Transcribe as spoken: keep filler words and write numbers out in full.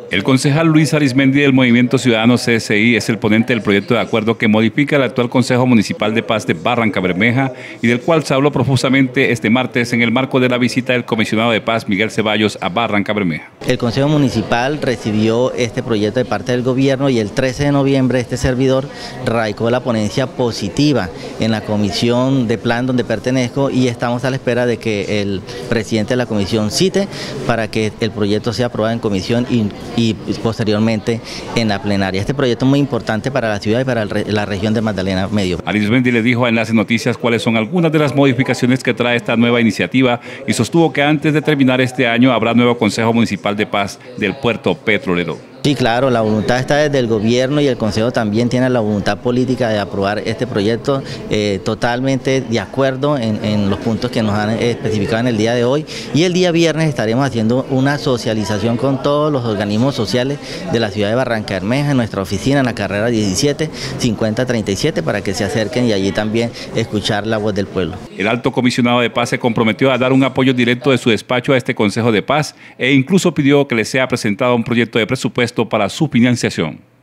El concejal Luis Arizmendi del Movimiento Ciudadano C S I es el ponente del proyecto de acuerdo que modifica el actual Consejo Municipal de Paz de Barrancabermeja y del cual se habló profusamente este martes en el marco de la visita del comisionado de Paz Miguel Ceballos a Barrancabermeja. El Consejo Municipal recibió este proyecto de parte del gobierno y el trece de noviembre este servidor radicó la ponencia positiva en la comisión de plan donde pertenezco y estamos a la espera de que el presidente de la comisión cite para que el proyecto sea aprobado en comisión y y posteriormente en la plenaria. Este proyecto es muy importante para la ciudad y para la región de Magdalena Medio. Arizmendi le dijo a Enlace Noticias cuáles son algunas de las modificaciones que trae esta nueva iniciativa y sostuvo que antes de terminar este año habrá nuevo Consejo Municipal de Paz del Puerto Petrolero. Sí, claro, la voluntad está desde el gobierno y el Consejo también tiene la voluntad política de aprobar este proyecto eh, totalmente de acuerdo en, en los puntos que nos han especificado en el día de hoy. Y el día viernes estaremos haciendo una socialización con todos los organismos sociales de la ciudad de Barrancabermeja, en nuestra oficina, en la carrera diecisiete, cincuenta treinta y siete, para que se acerquen y allí también escuchar la voz del pueblo. El alto comisionado de Paz se comprometió a dar un apoyo directo de su despacho a este Consejo de Paz e incluso pidió que le sea presentado un proyecto de presupuesto para su financiación.